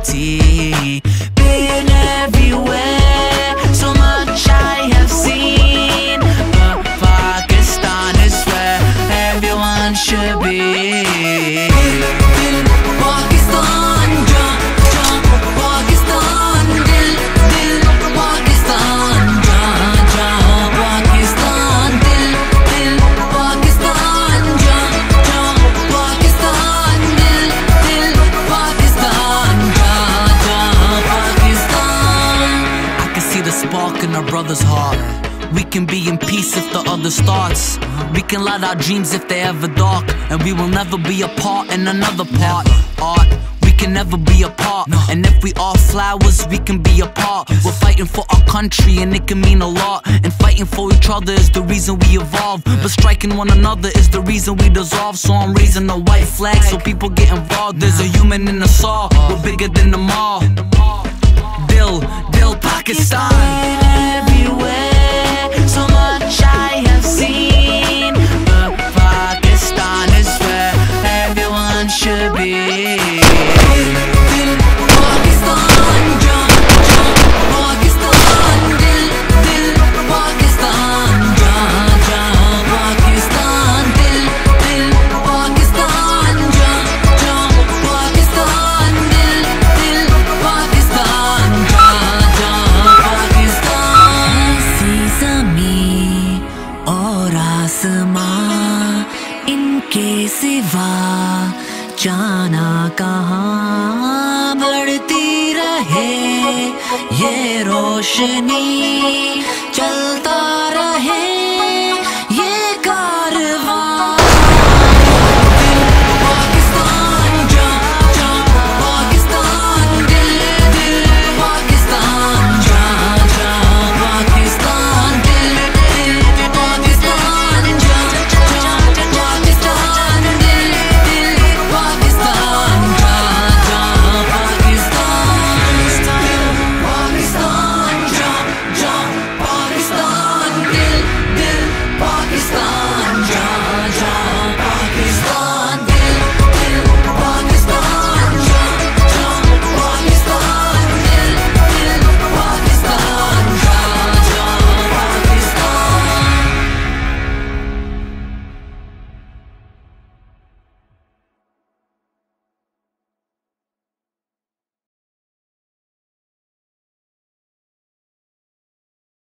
see. Been everywhere, so much I have seen, but Pakistan is where everyone should be. Pakistan, jump, jump, Pakistan, dil, dil, Pakistan, jump, jump, Pakistan, dil, dil, Pakistan, jump, jump, Pakistan, dil, dil, Pakistan, jump, jump, Pakistan. I can see the spark in our brother's heart. We can be in peace if the other starts. We can light our dreams if they're ever dark, and we will never be apart in another part. Art, we can never be apart. And if we are flowers, we can be apart. We're fighting for our country and it can mean a lot. And fighting for each other is the reason we evolve. But striking one another is the reason we dissolve. So I'm raising a white flag so people get involved. There's a human in us all, we're bigger than them all. Dil, Dil, Pakistan. Everywhere, so much I have seen, but Pakistan is where everyone should be. Pakistan, jump, jump, Pakistan, dil, dil, Pakistan, jump, jump, Pakistan, dil, dil, Pakistan, jump, jump, Pakistan, dil, dil, Pakistan, jump, jump, Pakistan. ऐसी ज़मीं और आसमां, इनके सिवा जाना कहाँ। बढ़ती रहे ये रोशनी, चलता